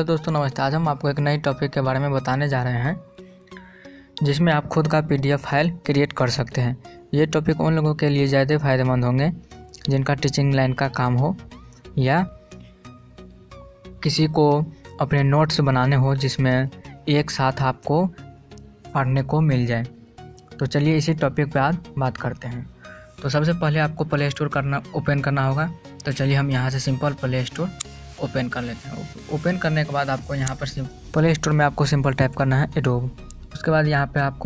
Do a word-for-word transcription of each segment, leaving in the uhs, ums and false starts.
Hello दोस्तों, नमस्ते। आज हम आपको एक नई टॉपिक के बारे में बताने जा रहे हैं जिसमें आप खुद का पीडीएफ फाइल क्रिएट कर सकते हैं। ये टॉपिक उन लोगों के लिए ज़्यादा फ़ायदेमंद होंगे जिनका टीचिंग लाइन का काम हो या किसी को अपने नोट्स बनाने हो जिसमें एक साथ आपको पढ़ने को मिल जाए। तो चलिए इसी टॉपिक पे आज बात करते हैं। तो सबसे पहले आपको प्ले स्टोर करना ओपन करना होगा। तो चलिए हम यहाँ से सिंपल प्ले स्टोर ओपन कर लेते हैं। ओपन करने के बाद आपको यहाँ पर प्ले स्टोर में आपको सिंपल टाइप करना है एडोब। उसके बाद यहाँ पे आपको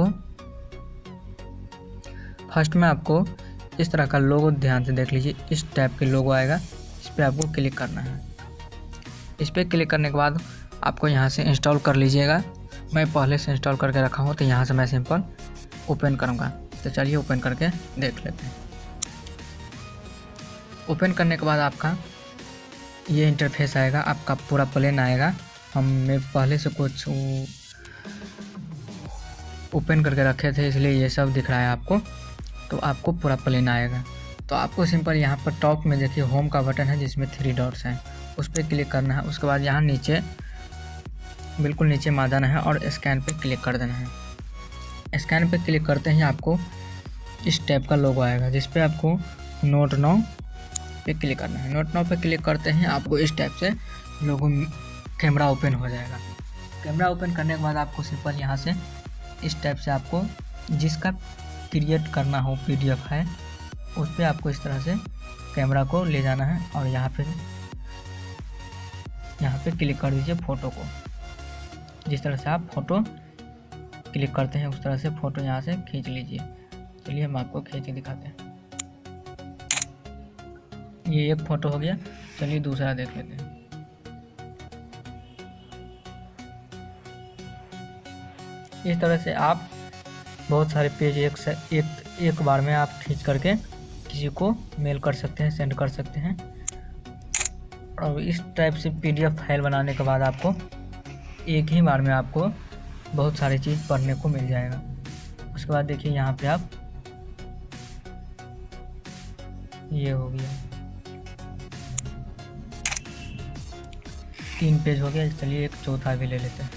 फर्स्ट में आपको इस तरह का लोगो ध्यान से देख लीजिए, इस टाइप के लोगो आएगा, इस पर आपको क्लिक करना है। इस पर क्लिक करने के बाद आपको यहाँ से इंस्टॉल कर लीजिएगा। मैं पहले से इंस्टॉल करके रखा हूँ तो यहाँ से मैं सिंपल ओपन करूँगा। तो चलिए ओपन करके देख लेते हैं। ओपन करने के बाद आपका ये इंटरफेस आएगा, आपका पूरा प्लेन आएगा। हमने पहले से कुछ ओपन करके रखे थे इसलिए ये सब दिख रहा है आपको। तो आपको पूरा प्लेन आएगा। तो आपको सिंपल यहाँ पर टॉप में देखिए होम का बटन है जिसमें थ्री डॉट्स हैं, उस पर क्लिक करना है। उसके बाद यहाँ नीचे बिल्कुल नीचे में आ जाना है और स्कैन पे क्लिक कर देना है। स्कैन पे क्लिक करते ही आपको इस टाइप का लोगो आएगा जिस पे आपको नोट नाउ पे क्लिक करना है। नोट नाउ पे क्लिक करते हैं आपको इस टाइप से लोगो कैमरा ओपन हो जाएगा। कैमरा ओपन करने के बाद आपको सिंपल यहाँ से इस टाइप से आपको जिसका क्रिएट करना हो पीडीएफ है उस पर आपको इस तरह से कैमरा को ले जाना है और यहाँ पे यहाँ पे क्लिक कर दीजिए फ़ोटो को। जिस तरह से आप फ़ोटो क्लिक करते हैं उस तरह से फ़ोटो यहाँ से खींच लीजिए। चलिए हम आपको खींच के दिखाते हैं। ये एक फ़ोटो हो गया। चलिए दूसरा देख लेते हैं। इस तरह से आप बहुत सारे पेज एक से एक एक बार में आप खींच करके किसी को मेल कर सकते हैं, सेंड कर सकते हैं। और इस टाइप से पीडीएफ फाइल बनाने के बाद आपको एक ही बार में आपको बहुत सारी चीज़ पढ़ने को मिल जाएगा। उसके बाद देखिए यहाँ पे आप ये हो गया, तीन पेज हो गया। चलिए एक चौथा भी ले लेते हैं।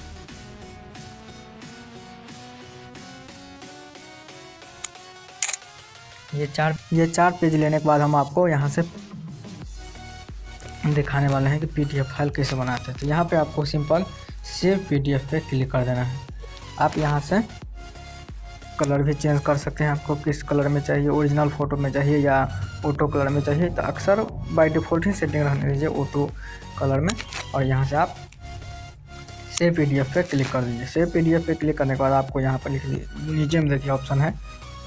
ये चार ये चार पेज लेने के बाद हम आपको यहाँ से दिखाने वाले हैं कि पीडीएफ फाइल कैसे बनाते हैं। तो यहाँ पे आपको सिंपल सेव पीडीएफ पे क्लिक कर देना है। आप यहाँ से कलर भी चेंज कर सकते हैं, आपको किस कलर में चाहिए, ओरिजिनल फ़ोटो में चाहिए या ऑटो कलर में चाहिए। तो अक्सर बाय डिफ़ॉल्ट ही सेटिंग रहने दीजिए ऑटो कलर में। और यहाँ से आप सेव पीडीएफ पे क्लिक कर दीजिए। सेव पीडीएफ पे क्लिक करने के बाद आपको यहाँ पर लिख नीचे में देखिए ऑप्शन है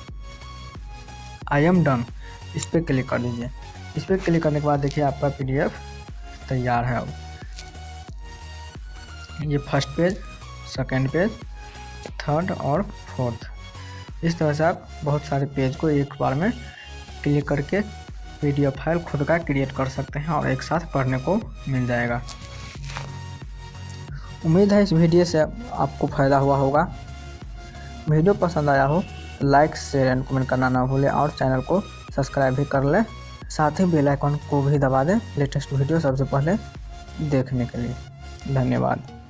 आई एम डन, इस पर क्लिक कर दीजिए। इस पर क्लिक करने के बाद देखिए आपका पीडीएफ तैयार है। अब ये first page, second page, third और फोर्थ, इस तरह से आप बहुत सारे पेज को एक बार में क्लिक करके पीडीएफ फाइल खुद का क्रिएट कर सकते हैं और एक साथ पढ़ने को मिल जाएगा। उम्मीद है इस वीडियो से आपको फ़ायदा हुआ होगा। वीडियो पसंद आया हो तो लाइक, शेयर एंड कमेंट करना ना भूलें और चैनल को सब्सक्राइब भी कर लें। साथ ही बेल आइकन को भी दबा दें लेटेस्ट वीडियो सबसे पहले देखने के लिए। धन्यवाद।